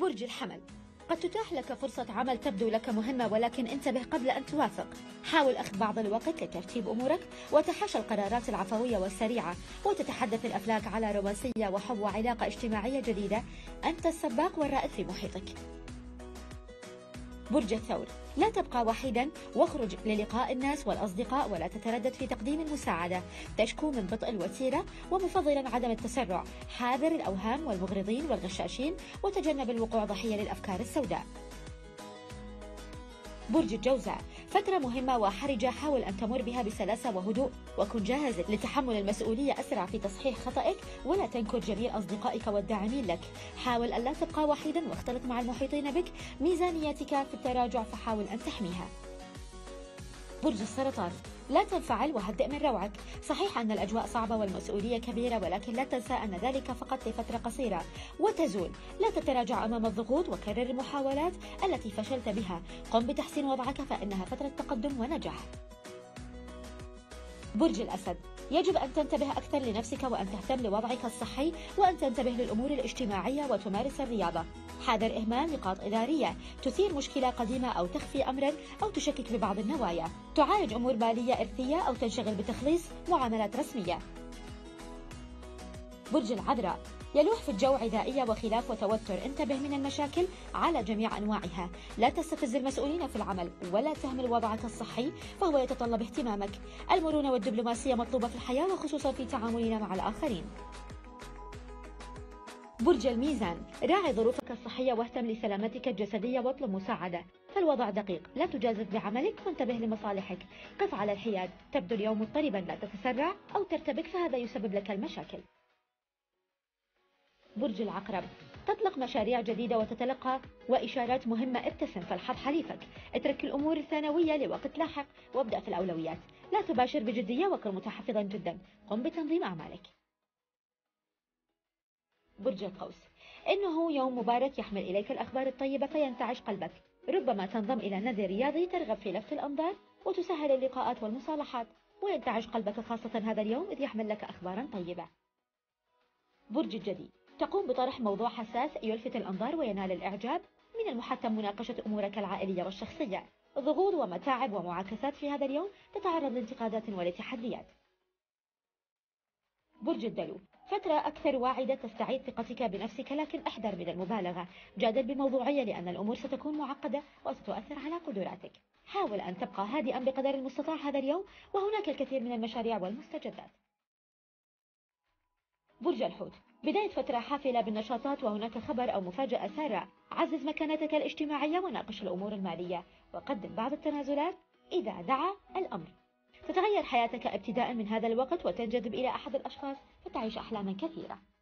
برج الحمل، قد تتاح لك فرصة عمل تبدو لك مهمة، ولكن انتبه قبل أن توافق. حاول أخذ بعض الوقت لترتيب أمورك وتحاشى القرارات العفوية والسريعة، وتتحدث الأفلاك على رومانسية وحب وعلاقة اجتماعية جديدة. أنت السباق والرائد في محيطك. برج الثور، لا تبقى وحيدا واخرج للقاء الناس والأصدقاء، ولا تتردد في تقديم المساعدة. تشكو من بطء الوتيرة ومفضلا عدم التسرع. حاذر الأوهام والمغرضين والغشاشين، وتجنب الوقوع ضحية للأفكار السوداء. برج الجوزاء، فترة مهمة وحرجة، حاول أن تمر بها بسلاسة وهدوء، وكن جاهز لتحمل المسؤولية أسرع في تصحيح خطأك، ولا تنكر جميل أصدقائك والداعمين لك. حاول ألا تبقى وحيدا واختلط مع المحيطين بك. ميزانيتك في التراجع، فحاول أن تحميها. برج السرطان، لا تنفعل وهدئ من روعك. صحيح أن الأجواء صعبة والمسؤولية كبيرة، ولكن لا تنسى أن ذلك فقط لفترة قصيرة وتزول. لا تتراجع أمام الضغوط، وكرر المحاولات التي فشلت بها. قم بتحسين وضعك، فإنها فترة تقدم ونجاح. برج الأسد، يجب أن تنتبه أكثر لنفسك، وأن تهتم لوضعك الصحي، وأن تنتبه للأمور الاجتماعية وتمارس الرياضة. حاذر إهمال نقاط إدارية، تثير مشكلة قديمة أو تخفي أمرا أو تشكك ببعض النوايا. تعالج أمور مالية إرثية أو تنشغل بتخليص معاملات رسمية. برج العذراء، يلوح في الجو عدائية وخلاف وتوتر. انتبه من المشاكل على جميع أنواعها. لا تستفز المسؤولين في العمل، ولا تهمل وضعك الصحي فهو يتطلب اهتمامك. المرونة والدبلوماسية مطلوبة في الحياة، وخصوصا في تعاملنا مع الآخرين. برج الميزان، راعي ظروفك الصحية واهتم لسلامتك الجسدية واطلب مساعدة. فالوضع دقيق، لا تجازف بعملك وانتبه لمصالحك. قف على الحياد. تبدو اليوم مضطربا، لا تتسرع أو ترتبك، فهذا يسبب لك المشاكل. برج العقرب، تطلق مشاريع جديدة وتتلقى وإشارات مهمة. ابتسم، فالحظ حليفك. اترك الأمور الثانوية لوقت لاحق وابدأ في الأولويات. لا تباشر بجدية وكن متحفظا جدا. قم بتنظيم أعمالك. برج القوس، إنه يوم مبارك يحمل إليك الأخبار الطيبة فينتعش قلبك. ربما تنضم إلى نادي رياضي ترغب في لفت الأنظار وتسهل اللقاءات والمصالحات، وينتعش قلبك خاصة هذا اليوم إذ يحمل لك أخبارا طيبة. برج الجدي، تقوم بطرح موضوع حساس يلفت الأنظار وينال الإعجاب. من المحتم مناقشة أمورك العائلية والشخصية. ضغوط ومتاعب ومعاكسات في هذا اليوم، تتعرض لانتقادات ولتحديات. برج الدلو، فترة أكثر واعدة تستعيد ثقتك بنفسك، لكن احذر من المبالغة. جادل بموضوعية، لأن الأمور ستكون معقدة وستؤثر على قدراتك. حاول أن تبقى هادئا بقدر المستطاع هذا اليوم، وهناك الكثير من المشاريع والمستجدات. برج الحوت، بداية فترة حافلة بالنشاطات، وهناك خبر أو مفاجأة سارة. عزز مكانتك الاجتماعية وناقش الأمور المالية، وقدم بعض التنازلات إذا دعا الأمر. تتغير حياتك ابتداء من هذا الوقت، وتنجذب إلى أحد الأشخاص فتعيش أحلاما كثيرة.